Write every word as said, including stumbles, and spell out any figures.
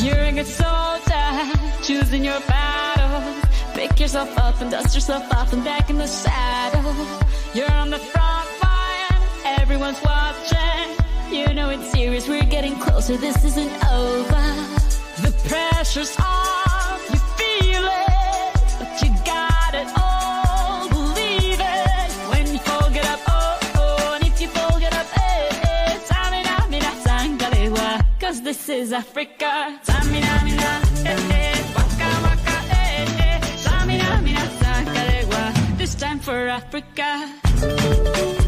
You're a good soldier, choosing your battles. Pick yourself up and dust yourself off and back in the saddle. You're on the front line, everyone's watching. You know it's serious, we're getting closer, this isn't over. The pressure's on, you feel it, but you got it all, believe it. When you fall, get up, oh, oh, and if you fall, get up, eh, eh. Samina, mina, sangalewa, cause this is Africa. Samina, mina, eh, eh, waka, waka, eh, eh. Samina, mina, sangalewa, this time for Africa.